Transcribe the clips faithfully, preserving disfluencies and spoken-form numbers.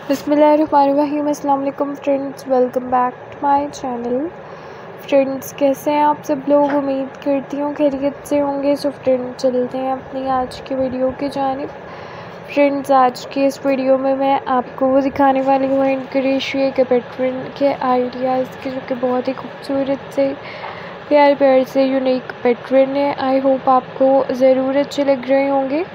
बिस्मिल्लाहिर्रहमानिर्रहीम। अस्सलाम वालेकुम friends, welcome back to my channel. Friends, कैसे हैं आप सब लोग? उम्मीद करती हूँ खैरियत से होंगे। सो फ्रेंड्स, चलते हैं अपनी आज की वीडियो की जानिब। फ्रेंड्स, आज की इस वीडियो में मैं आपको वो दिखाने वाली हूँ इनक्रेशिया के पैटर्न के आइडियाज़ के, जो कि बहुत ही खूबसूरत से प्यार प्यार से यूनिक पैटर्न है। आई होप आपको ज़रूर अच्छे लग रहे होंगे।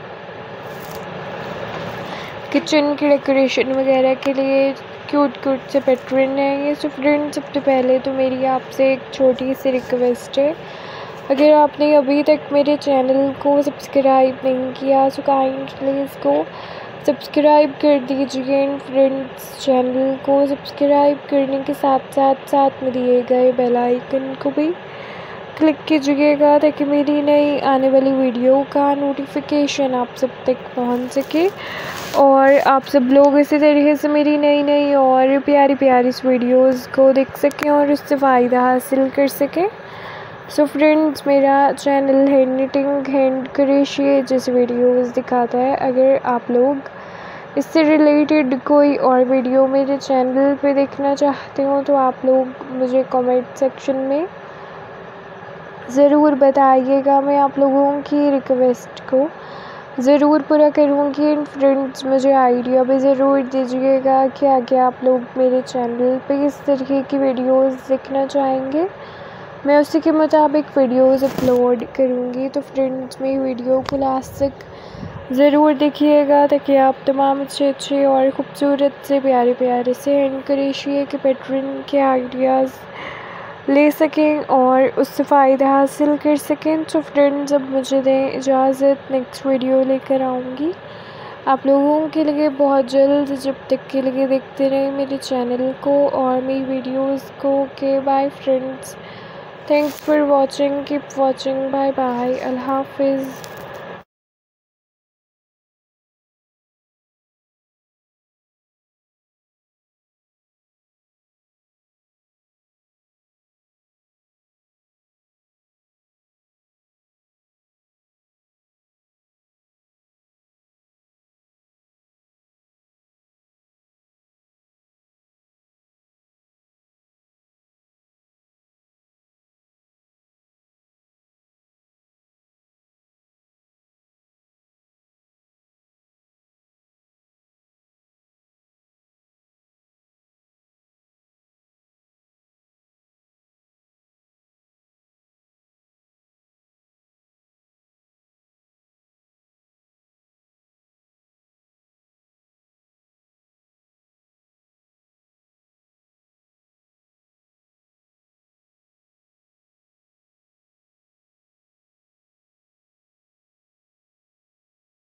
किचन की डेकोरेशन वगैरह के लिए क्यूट क्यूट से पैटर्न है ये। सो फ्रेंड्स, सबसे पहले तो मेरी आपसे एक छोटी सी रिक्वेस्ट है, अगर आपने अभी तक मेरे चैनल को सब्सक्राइब नहीं किया सो काइंडली इसको सब्सक्राइब कर दीजिए। एंड फ्रेंड्स, चैनल को सब्सक्राइब करने के साथ साथ साथ में दिए गए बेल आइकन को भी क्लिक कीजिएगा, ताकि मेरी नई आने वाली वीडियो का नोटिफिकेशन आप सब तक पहुंच सके और आप सब लोग इसी तरीके से मेरी नई नई और प्यारी प्यारी वीडियोस को देख सकें और उससे फ़ायदा हासिल कर सकें। सो फ्रेंड्स, मेरा चैनल हैंड निटिंग हैंड क्रोशिया जैसे वीडियोस दिखाता है। अगर आप लोग इससे रिलेटेड कोई और वीडियो मेरे चैनल पे देखना चाहते हो तो आप लोग मुझे कमेंट सेक्शन में ज़रूर बताइएगा। मैं आप लोगों की रिक्वेस्ट को ज़रूर पूरा करूँगी। एंड फ्रेंड्स, मुझे आइडिया भी ज़रूर दीजिएगा कि आगे आप लोग मेरे चैनल पे किस तरीके की वीडियोस देखना चाहेंगे, मैं उसी के मुताबिक वीडियोस अपलोड करूँगी। तो फ्रेंड्स, मेरी वीडियो को लास्ट तक ज़रूर देखिएगा, ताकि आप तमाम अच्छे अच्छे और ख़ूबसूरत से प्यारे प्यारे से इनक्रेशिया के पैटर्न के आइडियाज़ ले सकें और उससे फ़ायदा हासिल कर सकें। तो फ्रेंड्स, अब मुझे दें इजाज़त, नेक्स्ट वीडियो लेकर आऊँगी आप लोगों के लिए बहुत जल्द। जब तक के लिए देखते रहें मेरे चैनल को और मेरी वीडियोस को। Okay, bye friends, thanks for watching, keep watching, bye bye, अल्लाह हाफिज़।